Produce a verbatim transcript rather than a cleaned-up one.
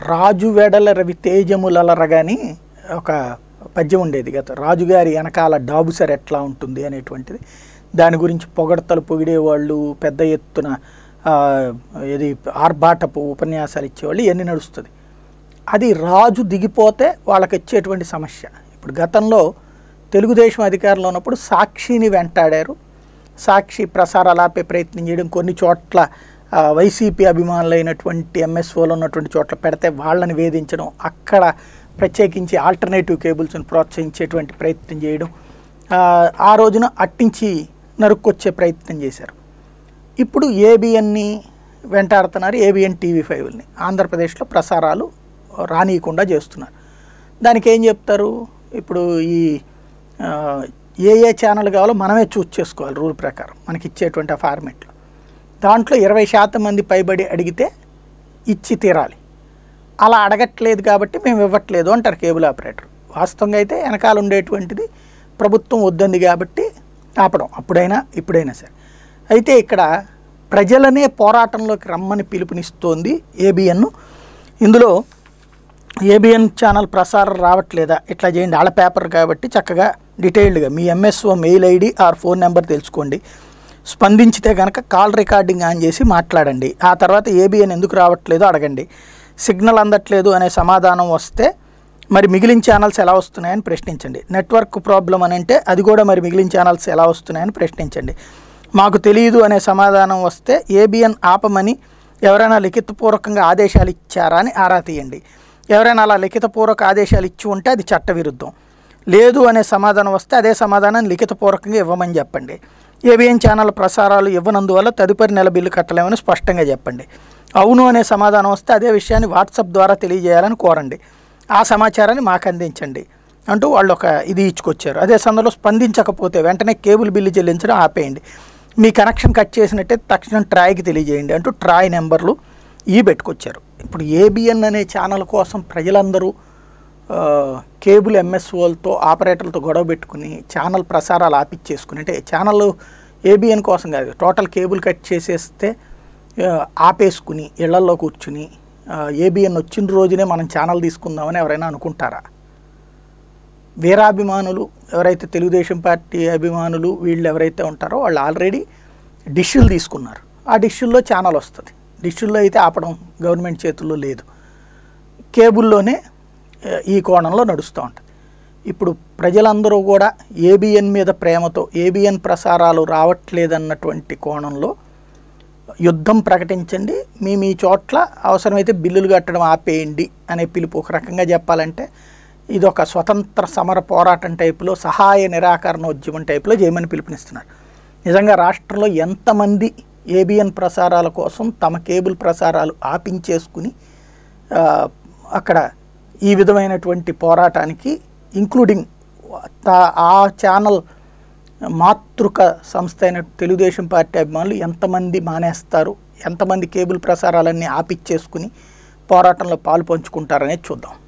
రాజు వెడల రవి తేజములరగాని ఒక పద్యం ఉండేది గత రాజుగారి వెనకాల డాబుసర్ ఎట్లా ఉంటుంది అనేటువంటిది. దాని గురించి పొగడతలు పొగిడేవాళ్ళు, పెద్ద ఎత్తున ఇది ఆర్భాటపు ఉపన్యాసాలు ఇచ్చేవాళ్ళు, ఇవన్నీ నడుస్తుంది. అది రాజు దిగిపోతే వాళ్ళకి ఇచ్చేటువంటి సమస్య. ఇప్పుడు గతంలో తెలుగుదేశం అధికారంలో ఉన్నప్పుడు సాక్షిని వెంటాడారు. సాక్షి ప్రసారాలు ఆపే ప్రయత్నం చేయడం, కొన్ని చోట్ల వైసీపీ అభిమానులైనటువంటి ఎంఎస్ఓలు ఉన్నటువంటి చోట్ల పెడితే వాళ్ళని వేధించడం, అక్కడ ప్రత్యేకించి ఆల్టర్నేటివ్ కేబుల్స్ని ప్రోత్సహించేటువంటి ప్రయత్నం చేయడం, ఆ రోజున అట్టించి నరుక్కొచ్చే ప్రయత్నం చేశారు. ఇప్పుడు ఏబిఎన్ని వెంటాడుతున్నారు, ఏబిఎన్ టీవీ ఫైవ్ని ఆంధ్రప్రదేశ్లో ప్రసారాలు రానియకుండా చేస్తున్నారు. దానికి ఏం చెప్తారు, ఇప్పుడు ఈ ఏ ఏ ఛానల్ కావాలో మనమే చూస్ చేసుకోవాలి రూల్ ప్రకారం మనకి ఇచ్చేటువంటి ఆ ఫార్మేట్లో. దాంట్లో ఇరవై శాతం మంది పైబడి అడిగితే ఇచ్చి తీరాలి. అలా అడగట్లేదు కాబట్టి మేము ఇవ్వట్లేదు అంటారు కేబుల్ ఆపరేటర్. వాస్తవంగా అయితే వెనకాల ఉండేటువంటిది ప్రభుత్వం వద్దంది కాబట్టి ఆపడం, అప్పుడైనా ఇప్పుడైనా సరే. అయితే ఇక్కడ ప్రజలనే పోరాటంలోకి రమ్మని పిలుపునిస్తోంది ఏబిఎన్. ఇందులో ఏబిఎన్ ఛానల్ ప్రసారం రావట్లేదా, ఇట్లా చేయండి, ఆళ్ళ పేపర్ కాబట్టి చక్కగా డీటెయిల్డ్గా మీ MSO mail ID or phone number తెలుసుకోండి, స్పందించితే కనుక కాల్ రికార్డింగ్ ఆన్ చేసి మాట్లాడండి, ఆ తర్వాత ఏబిఎన్ ఎందుకు రావట్లేదో అడగండి, సిగ్నల్ అందట్లేదు అనే సమాధానం వస్తే మరి మిగిలిన ఛానల్స్ ఎలా వస్తున్నాయని ప్రశ్నించండి, నెట్వర్క్ ప్రాబ్లం అని అంటే అది కూడా మరి మిగిలిన ఛానల్స్ ఎలా వస్తున్నాయని ప్రశ్నించండి, మాకు తెలియదు అనే సమాధానం వస్తే ఏబిఎన్ ఆపమని ఎవరైనా లిఖితపూర్వకంగా ఆదేశాలు ఇచ్చారా అని ఆరా తీయండి. ఎవరైనా అలా లిఖితపూర్వక ఆదేశాలు ఇచ్చి ఉంటే అది చట్టవిరుద్ధం. లేదు అనే సమాధానం వస్తే అదే సమాధానం లిఖితపూర్వకంగా ఇవ్వమని చెప్పండి. ఏబిఎన్ ఛానల్ ప్రసారాలు ఇవ్వనందువల్ల తదుపరి నెల బిల్లు కట్టలేమని స్పష్టంగా చెప్పండి. అవును అనే సమాధానం వస్తే అదే విషయాన్ని వాట్సాప్ ద్వారా తెలియజేయాలని కోరండి, ఆ సమాచారాన్ని మాకు అందించండి అంటూ వాళ్ళు ఒక ఇది ఇచ్చుకొచ్చారు. అదే సందర్భంలో స్పందించకపోతే వెంటనే కేబుల్ బిల్లు చెల్లించడం ఆపేయండి, మీ కనెక్షన్ కట్ చేసినట్టే తక్షణం ట్రాయ్కి తెలియజేయండి అంటూ ట్రాయ్ నెంబర్లు ఈ పెట్టుకొచ్చారు. ఇప్పుడు ఏబిఎన్ అనే ఛానల్ కోసం ప్రజలందరూ కేబుల్ ఎంఎస్ఓలతో ఆపరేటర్లతో గొడవ పెట్టుకుని ఛానల్ ప్రసారాలు ఆపిచ్చేసుకుని, అంటే ఛానల్ ఏబిఎన్ కోసం కాదు, టోటల్ కేబుల్ కట్ చేసేస్తే ఆపేసుకుని ఇళ్లల్లో కూర్చుని ఏబిఎన్ వచ్చిన రోజునే మనం ఛానల్ తీసుకుందామని ఎవరైనా అనుకుంటారా? వీరాభిమానులు ఎవరైతే తెలుగుదేశం పార్టీ అభిమానులు వీళ్ళు ఎవరైతే ఉంటారో వాళ్ళు ఆల్రెడీ డిష్యులు తీసుకున్నారు, ఆ డిష్యుల్లో ఛానల్ వస్తుంది. డిష్యుల్లో అయితే ఆపడం గవర్నమెంట్ చేతుల్లో లేదు, కేబుల్లోనే ఈ కోణంలో నడుస్తూ ఉంటుంది. ఇప్పుడు ప్రజలందరూ కూడా ఏబిఎన్ మీద ప్రేమతో ఏబిఎన్ ప్రసారాలు రావట్లేదన్నటువంటి కోణంలో యుద్ధం ప్రకటించండి, మీ మీ చోట్ల అవసరమైతే బిల్లులు కట్టడం ఆపేయండి అనే పిలుపు. ఒక రకంగా చెప్పాలంటే ఇది ఒక స్వతంత్ర సమర పోరాటం టైపులో, సహాయ నిరాకరణ ఉద్యమం టైపులో చేయమని పిలుపునిస్తున్నారు. నిజంగా రాష్ట్రంలో ఎంతమంది ఏబిఎన్ ప్రసారాల కోసం తమ కేబుల్ ప్రసారాలు ఆపించేసుకుని అక్కడ ఈ విధమైనటువంటి పోరాటానికి ఇంక్లూడింగ్ ఆ ఛానల్ మాతృక సంస్థ అయిన తెలుగుదేశం పార్టీ అభిమానులు ఎంతమంది మానేస్తారు, ఎంతమంది కేబుల్ ప్రసారాలన్నీ ఆపిచ్చేసుకుని పోరాటంలో పాలు పంచుకుంటారనేది చూద్దాం.